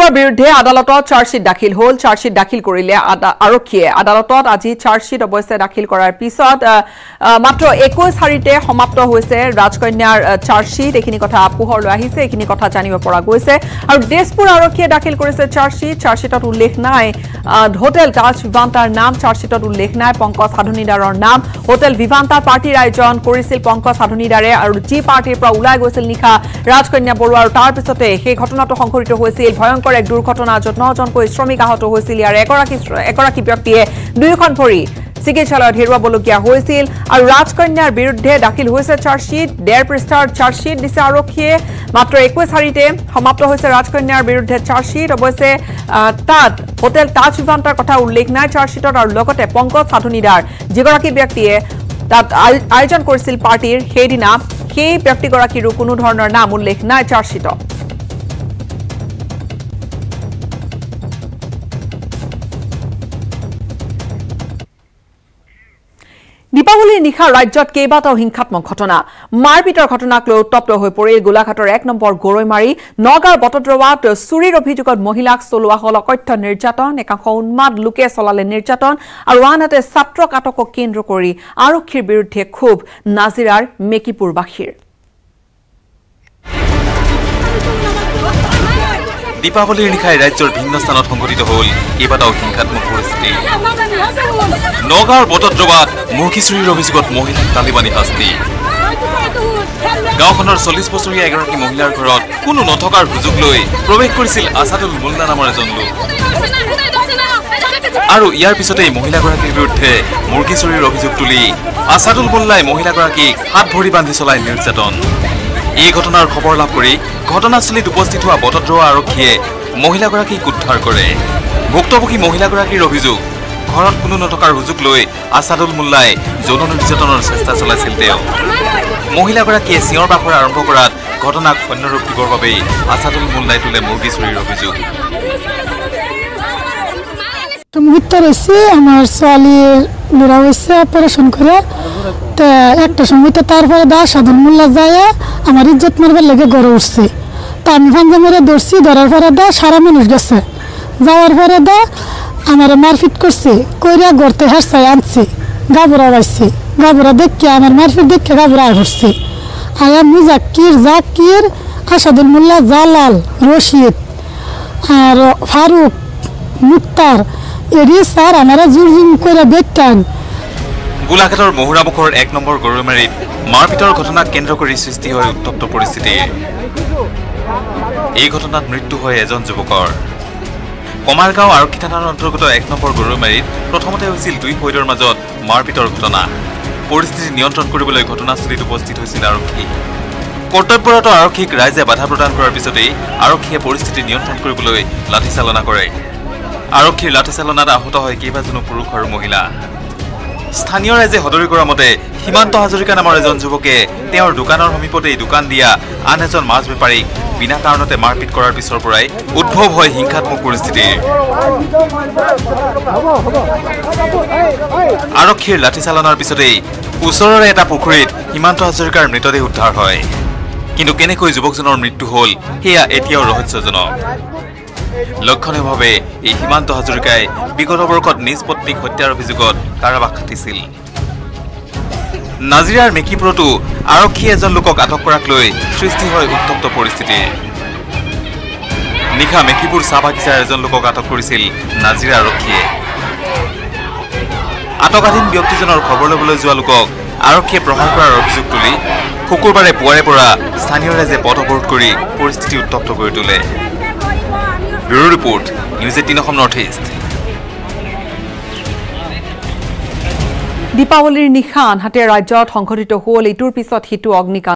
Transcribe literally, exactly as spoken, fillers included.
বৰুৱাৰ বিৰুদ্ধে আদালতত চাৰ্জশিট দাখিল হ'ল চাৰ্জশিট দাখিল কৰিলে আৰক্ষীয়ে আদালতত আজি চাৰ্জশিট অৱশ্যে দাখিল কৰাৰ পিছত মাত্ৰ একৈশ হাৰিতে সমাপ্ত হৈছে ৰাজকন্যাৰ চাৰ্জশিট এখিনি কথা পোহৰলৈ আহিছে এখিনি কথা জানিব পৰা গৈছে আৰু দেশপুৰ আৰক্ষীয়ে দাখিল কৰিছে চাৰ্জশিট চাৰ্জশিটত উল্লেখ নাই হোটেল তাজ ভিভান্তাৰ নাম চাৰ্জশিটত উল্লেখ নাই পংকজ সাধুনীদাৰৰ নাম হোটেল ভিভান্তা পাৰ্টিৰ আয়োজন কৰিছিল পংকজ সাধুনীদাৰে আৰু জি পাৰ্টিৰ পৰা ওলাই গৈছিল নিশা ৰাজকন্যা বৰুৱা আৰু তাৰ পিছতে সেই ঘটনাটো সংঘটিত হৈছিল ভয়ংকৰ এক দুৰ্ঘটনা যত নজনকৈ শ্ৰমিক আহত হৈছিল ইয়াৰ এগৰাকী এগৰাকী ব্যক্তিয়ে দুইখন ভৰি চিকিৎসালয়ত হেৰুৱাবলগীয়া হৈছিল আৰু ৰাজকন্যাৰ বিৰুদ্ধে দাখিল হৈছে চাৰ্জশিট ডেৰ পৃষ্ঠাৰ চাৰ্জশিট দিছে আৰক্ষীয়ে মাত্ৰ একৈশ হাৰিতে সমাপ্ত হৈছে ৰাজকন্যাৰ বিৰুদ্ধে চাৰ্জশিট অৱশ্যে তাত হোটেল তাজ ভিভান্তাৰ কথা উল্লেখ নাই চাৰ্জশিটত আৰু লগতে পংকজ সাধুনীদাৰ যিগৰাকী ব্যক্তিয়ে তাত আয়োজন কৰিছিল পাৰ্টিৰ সেইদিনা সেই ব্যক্তিগৰাকীৰো কোনো ধৰণৰ নাম উল্লেখ নাই চাৰ্জশিটত দীপাৱলীৰ নিশা ৰাজ্যত কেইবাটাও হিংসাত্মক ঘটনা মাৰপিটৰ ঘটনাক লৈ উত্তপ্ত হৈ পৰিল গোলাঘাটৰ এক নম্বৰ গৰৈমাৰী নগাঁৱৰ বটদ্ৰৱাত চুৰিৰ অভিযোগত মহিলাক চলোৱা হল অকথ্য নিৰ্যাতন একাংশ উন্মাদ লোকে চলালে নিৰ্যাতন আৰু আনহাতে ছাত্ৰক আটকক কেন্দ্ৰ কৰি আৰক্ষীৰ বিৰুদ্ধে ক্ষোভ নাজিৰাৰ মেকিপুৰবাসীৰ দীপাৱলীৰ নিশাই ৰাজ্যৰ ভিন্ন স্থানত সংঘটিত হ'ল কেইবাটাও হিংসাত্মক পৰিস্থিতি নগাঁৱৰ বটদ্ৰৱাত মুৰ্গীচুৰিৰ অভিযোগত মহিলাক তালিবানী শাস্তি গাঁওখনৰ চল্লিশ বছৰীয়া এগৰাকী মহিলাৰ ঘৰত কোনো নথকাৰ সুযোগ লৈ প্ৰৱেশ কৰিছিল আছাদুল মোল্লা নামৰ এজন লোক আৰু ইয়াৰ পিছতেই মহিলাগৰাকীৰ বিৰুদ্ধে মুৰ্গীচুৰিৰ অভিযোগ তুলি আছাদুল মোল্লাই মহিলাগৰাকীক হাত ভৰি বান্ধি চলাই নিৰ্যাতন এই ঘটনাৰ খবৰ লাভ কৰি ঘটনাস্থলীত উপস্থিত হোৱা বটদ্ৰৱা আৰক্ষীয়ে মহিলাগৰাকীক উদ্ধাৰ কৰে ভুক্তভোগী মহিলাগৰাকীৰ অভিযোগ ঘৰত কোনো নথকাৰ সুযোগ লৈ আছাদুল মোল্লাই যৌন নিৰ্যাতনৰ চেষ্টা চলাইছিল তেওঁ মহিলাগৰাকীয়ে চিঞৰ বাখৰ আৰম্ভ কৰাত ঘটনাক সৈন্য ৰূপ দিবৰ বাবেই আছাদুল মোল্লাই তোলে মুৰ্গী চুৰিৰ অভিযোগ মুহূৰ্ত রয়েছে আমার ছোৱালীৰ ল'ৰা হৈছে অপারেশন করে তো একটা সময় তো তারপরে দা সাধন মোল্লা যায় আমার ইজ্জত মারবার লেগে গড়ে উঠছে তা আমি ফাঞ্জা মেরে ধরছি ধরার পরে দা সারা মানুষ গেছে যাওয়ার পরে দা আমার মারপিট করছে কইরা গড়তে হাসছাই আনছে গাবরা পাইছে গাবরা দেখে আমার মারপিট দেখে গাবরা হচ্ছে আয়া মুজাক্কির জাকির আসাদুল মোল্লা জালাল রশিদ আর ফারুক মুক্তার এরি স্যার আমারা জুরজুম করে বেটান গোলাঘাটৰ মহুৰামুখৰ এক নম্বৰ গৰৈমাৰীত মাৰপিটৰ ঘটনাক কেন্দ্ৰ কৰি সৃষ্টি হয় উত্তপ্ত পৰিস্থিতি এই ঘটনাত মৃত্যু হয় এজন যুৱকৰ কমাৰগাঁও আৰক্ষী থানাৰ অন্তৰ্গত এক নম্বৰ গৰৈমাৰীত প্ৰথমতে হৈছিল দুই ফৈদৰ মাজত মাৰপিটৰ ঘটনা পৰিস্থিতি নিয়ন্ত্ৰণ কৰিবলৈ ঘটনাস্থলীত উপস্থিত হৈছিল আৰক্ষী কৰ্তব্যৰত আৰক্ষীক ৰাইজে বাধা প্ৰদান কৰাৰ পিছতেই আৰক্ষীয়ে পৰিস্থিতি নিয়ন্ত্ৰণ কৰিবলৈ লাঠিচালনা কৰে আৰক্ষীৰ লাঠিচালনাত আহত হয় কেইবাজনো পুৰুষ আৰু মহিলা স্থানীয় ৰাইজে সদৰি কৰা মতে হিমান্ত হাজৰিকা নামৰ এজন যুৱকে তেওঁৰ দোকানৰ সমীপতেই দোকান দিয়া আন এজন মাছ বেপাৰীক বিনা কাৰণতে মাৰপিট কৰাৰ পিছৰ পৰাই উদ্ভৱ হয় হিংসাত্মক পৰিস্থিতি আৰক্ষীৰ লাঠিচালনাৰ পিছতেই ওচৰৰে এটা পুখুৰীত হিমান্ত হাজৰিকাৰ মৃতদেহ উদ্ধাৰ হয় কিন্তু কেনেকৈ যুৱকজনৰ মৃত্যু হ'ল সেয়া এতিয়াও ৰহস্যজনক লক্ষণীয়ভাৱে এই হিমান্ত হাজৰিকাই বিগত বৰ্ষত নিজ পত্নীক হত্যাৰ অভিযোগত কাৰাবাস খাটিছিল নাজিৰাৰ মেকিপুৰতো আৰক্ষীয়ে এজন লোকক আটক কৰাক লৈ সৃষ্টি হয় উত্তপ্ত পৰিস্থিতি নিশা মেকিপুৰ চাহ বাগিচাৰ এজন লোকক আটক কৰিছিল নাজিৰা আৰক্ষীয়ে আটকাধীন ব্যক্তিজনৰ খবৰ ল'বলৈ যোৱা লোকক আৰক্ষীয়ে প্ৰহাৰ কৰাৰ অভিযোগ তুলি শুকুৰবাৰে পুৱাৰে পৰা স্থানীয় ৰাইজে পথ অৱৰোধ কৰি পৰিস্থিতি উত্তপ্ত কৰি তোলে Bureau Report, News eighteen Assam Northeast. দীপাৱলীৰ নিশা আনহাতে ৰাজ্যত সংঘটিত হ'ল ইটোৰ পিছত সিটো অগ্নিকাণ্ড